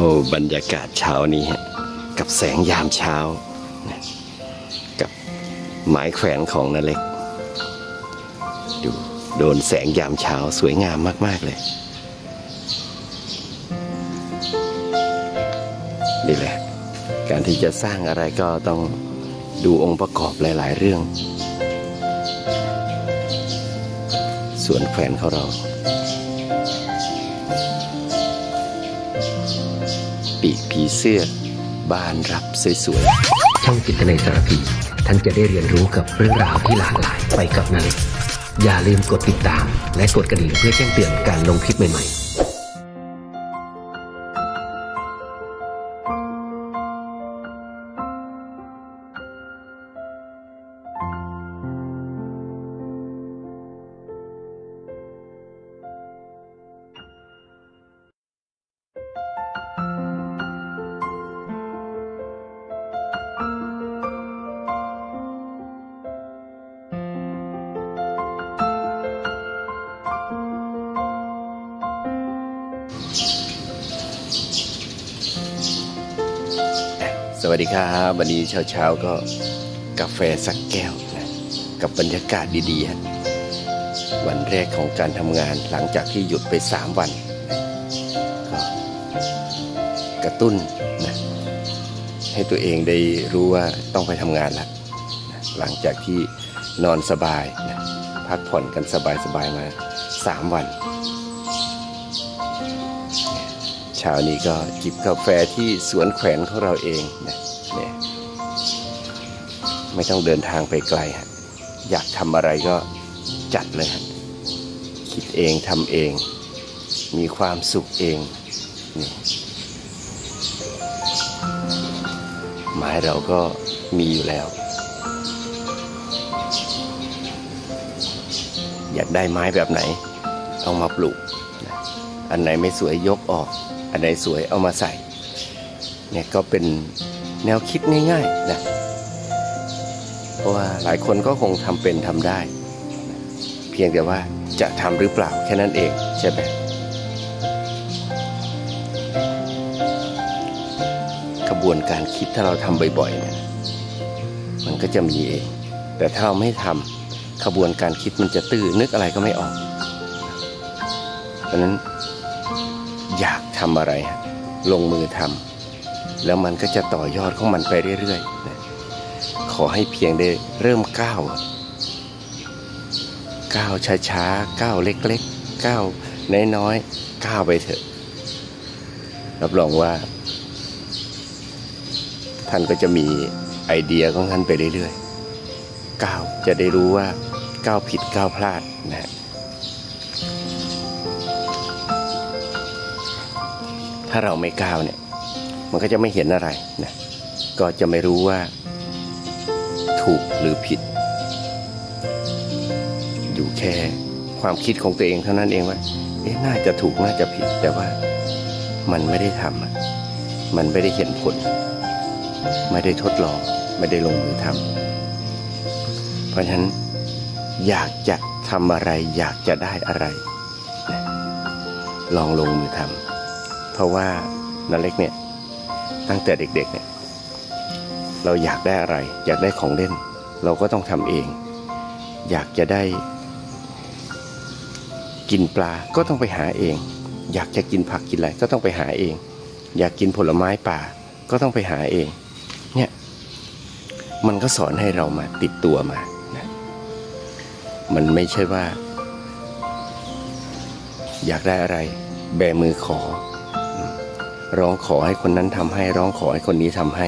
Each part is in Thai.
บรรยากาศเช้านี้กับแสงยามเช้ากับไม้แขวนของนาเล็กดูโดนแสงยามเช้าสวยงามมากๆเลยนี่แหละการที่จะสร้างอะไรก็ต้องดูองค์ประกอบหลายๆเรื่องสวนแขวนของเราปีกผีเสื้อบานรับสวยๆช่องจิตนาสารพีท่านจะได้เรียนรู้กับเรื่องราวที่หลากหลายไปกับนาเล็กอย่าลืมกดติดตามและกดกระดิ่งเพื่อแจ้งเตือนการลงคลิปใหม่ๆสวัสดีครับวันนี้เช้าก็กาแฟสักแก้วนะกับบรรยากาศดีๆฮะวันแรกของการทำงานหลังจากที่หยุดไป3 วันก็กระตุ้นนะให้ตัวเองได้รู้ว่าต้องไปทำงานแล้วนะหลังจากที่นอนสบายนะพักผ่อนกันสบายๆมา3 วันเช้านี้ก็จิบกาแฟที่สวนแขวนของเราเองนะเนี่ยไม่ต้องเดินทางไปไกลฮะอยากทำอะไรก็จัดเลยฮะคิดเองทำเองมีความสุขเองนี่ไม้เราก็มีอยู่แล้วอยากได้ไม้แบบไหนเอามาปลูกนะอันไหนไม่สวยยกออกอันไหนสวยเอามาใส่เนี่ยก็เป็นแนวคิดง่ายๆนะเพราะว่าหลายคนก็คงทำเป็นทำได้เพียงแต่ว่าจะทำหรือเปล่าแค่นั้นเองใช่ไหมกระบวนการคิดถ้าเราทำบ่อยๆเนี่ยมันก็จะมีเองแต่ถ้าเราไม่ทำกระบวนการคิดมันจะตื้อนึกอะไรก็ไม่ออกเพราะนั้นอยากทำอะไรลงมือทำแล้วมันก็จะต่อยอดของมันไปเรื่อยๆนะขอให้เพียงได้เริ่มก้าวช้าๆก้าวเล็กๆก้าวน้อยๆก้าวไปเถอะรับรองว่าท่านก็จะมีไอเดียของท่านไปเรื่อยๆก้าวจะได้รู้ว่าก้าวผิดก้าวพลาดนะถ้าเราไม่ก้าวเนี่ยมันก็จะไม่เห็นอะไรนะก็จะไม่รู้ว่าถูกหรือผิดอยู่แค่ความคิดของตัวเองเท่านั้นเองว่าน่าจะถูกน่าจะผิดแต่ว่ามันไม่ได้ทำมันไม่ได้เห็นผลไม่ได้ทดลองไม่ได้ลงมือทำเพราะฉะนั้นอยากจะทำอะไรอยากจะได้อะไรนะลองลงมือทำเพราะว่านาเล็กเนี่ยตั้งแต่เด็กๆเนี่ยเราอยากได้อะไรอยากได้ของเล่นเราก็ต้องทำเองอยากจะได้กินปลาก็ต้องไปหาเองอยากจะกินผักกินอะไรก็ต้องไปหาเองอยากกินผลไม้ป่าก็ต้องไปหาเองเนี่ยมันก็สอนให้เรามาติดตัวมานะมันไม่ใช่ว่าอยากได้อะไรแบมือขอร้องขอให้คนนั้นทำให้ร้องขอให้คนนี้ทำให้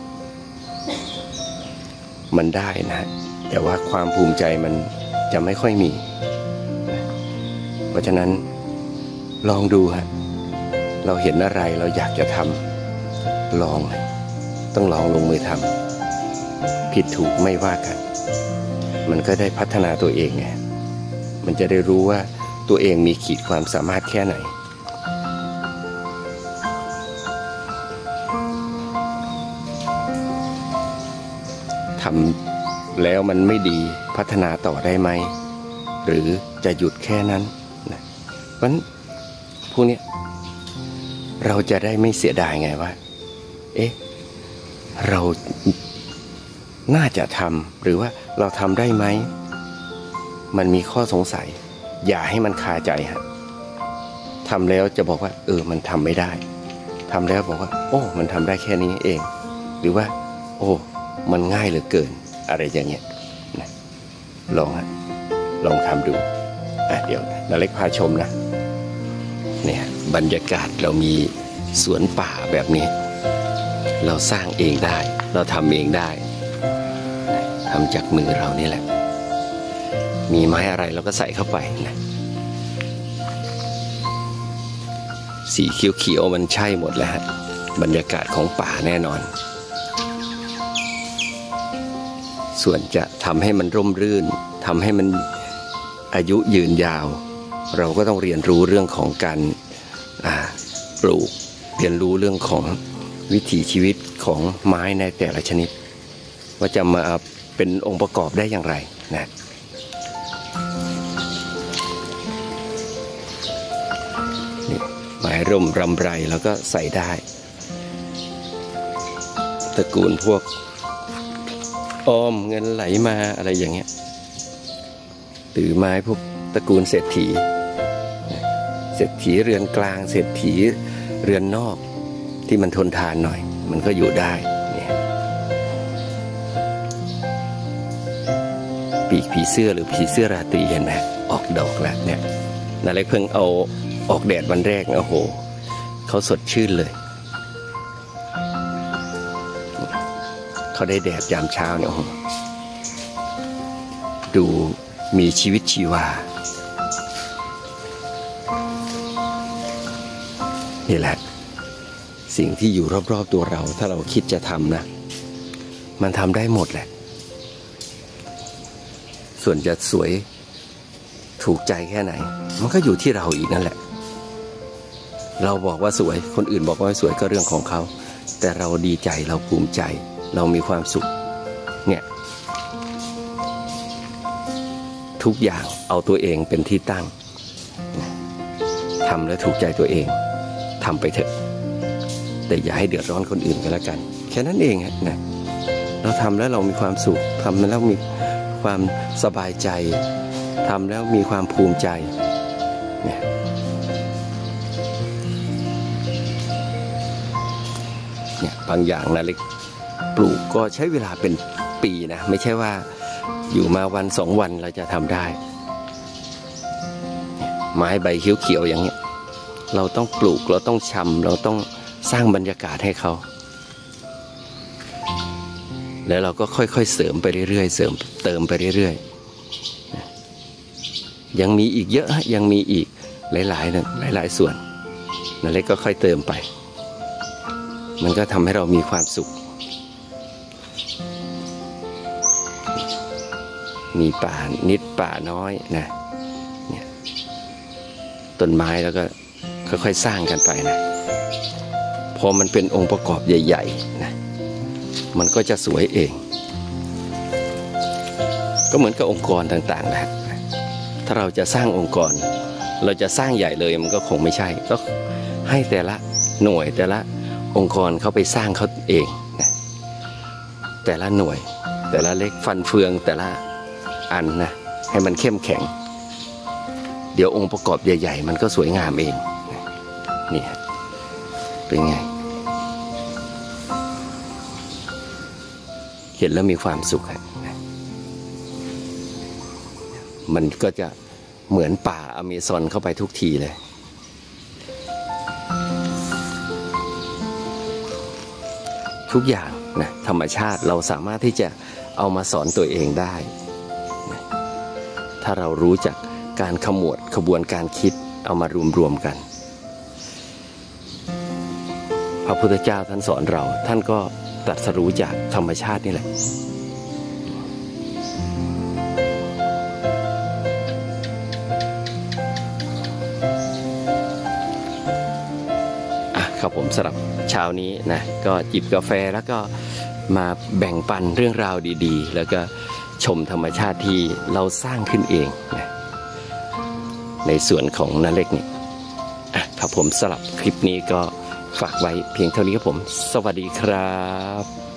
มันได้นะแต่ว่าความภูมิใจมันจะไม่ค่อยมีเพราะฉะนั้นลองดูฮะเราเห็นอะไรเราอยากจะทำลองต้องลองลงมือทำผิดถูกไม่ว่ากันมันก็ได้พัฒนาตัวเองไงมันจะได้รู้ว่าตัวเองมีขีดความสามารถแค่ไหนทำแล้วมันไม่ดีพัฒนาต่อได้ไหมหรือจะหยุดแค่นั้นนะเพราะฉะนั้นพวกนี้เราจะได้ไม่เสียดายไงว่าเราน่าจะทำหรือว่าเราทำได้ไหมมันมีข้อสงสัยอย่าให้มันคาใจฮะทำแล้วจะบอกว่ามันทำไม่ได้ทำแล้วบอกว่ามันทำได้แค่นี้เองหรือว่ามันง่ายเหลือเกินอะไรอย่างเงี้ยนะลองทำดูเดี๋ยวนาเล็กพาชมนะเนี่ยบรรยากาศเรามีสวนป่าแบบนี้เราสร้างเองได้เราทำเองได้ทำจากมือเรานี่แหละมีไม้อะไรเราก็ใส่เข้าไปนะสีเขียวๆมันใช่หมดแล้วฮะบรรยากาศของป่าแน่นอนส่วนจะทำให้มันร่มรื่นทำให้มันอายุยืนยาวเราก็ต้องเรียนรู้เรื่องของการปลูกเรียนรู้เรื่องของวิถีชีวิตของไม้ในแต่ละชนิดว่าจะมาเป็นองค์ประกอบได้อย่างไรนะนี่ไม้ร่มรำไรแล้วก็ใส่ได้ตระกูลพวกออมเงินไหลมาอะไรอย่างเงี้ยหรือไม้พวกตระกูลเศรษฐีเรือนกลางเศรษฐีเรือนนอกที่มันทนทานหน่อยมันก็อยู่ได้เนี่ยปีกผีเสื้อหรือผีเสื้อราตรีเห็นไหมออกดอกแล้วเนี่ยนาเล็กเพิ่งเอาออกแดดวันแรกโอ้โหเขาสดชื่นเลยเขาได้แดดยามเช้าเนี่ยดูมีชีวิตชีวานี่แหละสิ่งที่อยู่รอบๆตัวเราถ้าเราคิดจะทำนะมันทำได้หมดแหละส่วนจะสวยถูกใจแค่ไหนมันก็อยู่ที่เราอีกนั่นแหละเราบอกว่าสวยคนอื่นบอกว่าสวยก็เรื่องของเขาแต่เราดีใจเราภูมิใจเรามีความสุขเนี่ยทุกอย่างเอาตัวเองเป็นที่ตั้งทำแล้วถูกใจตัวเองทำไปเถอะแต่อย่าให้เดือดร้อนคนอื่นก็แล้วกันแค่นั้นเองนะเราทำแล้วเรามีความสุขทำแล้วมีความสบายใจทำแล้วมีความภูมิใจเนี่ยบางอย่างนาเล็กปลูกก็ใช้เวลาเป็นปีนะไม่ใช่ว่าอยู่มาวันสองวันเราจะทำได้ไม้ใบเขียวๆอย่างเงี้ยเราต้องปลูกเราต้องชำเราต้องสร้างบรรยากาศให้เขาแล้วเราก็ค่อยๆเสริมไปเรื่อยๆเสริมเติมไปเรื่อยๆยังมีอีกเยอะยังมีอีกหลายส่วนนั่นเล็กก็ค่อยเติมไปมันก็ทำให้เรามีความสุขมีป่านิดป่าน้อยนะเนี่ยต้นไม้แล้วก็ค่อยๆสร้างกันไปนะพอมันเป็นองค์ประกอบใหญ่ๆนะมันก็จะสวยเองก็เหมือนกับองค์กรต่างๆนะถ้าเราจะสร้างองค์กรเราจะสร้างใหญ่เลยมันก็คงไม่ใช่ก็ให้แต่ละหน่วยแต่ละองค์กรเขาไปสร้างเขาเองนะแต่ละหน่วยแต่ละเล็กฟันเฟืองแต่ละอันนะให้มันเข้มแข็งเดี๋ยวองค์ประกอบใหญ่ๆมันก็สวยงามเองนี่เป็นไงเห็นแล้วมีความสุขมันก็จะเหมือนป่าอเมซอนเข้าไปทุกทีเลยทุกอย่างนะธรรมชาติเราสามารถที่จะเอามาสอนตัวเองได้นะถ้าเรารู้จักการขมวดขบวนการคิดเอามารวมกันพระพุทธเจ้าท่านสอนเราท่านก็ตรัสรู้จากธรรมชาตินี่แหละครับผมสำหรับเช้านี้นะก็จิบกาแฟแล้วก็มาแบ่งปันเรื่องราวดีๆแล้วก็ชมธรรมชาติที่เราสร้างขึ้นเองนะในส่วนของนาเล็กนี่ครับผมสำหรับคลิปนี้ก็ฝากไว้เพียงเท่านี้ครับผมสวัสดีครับ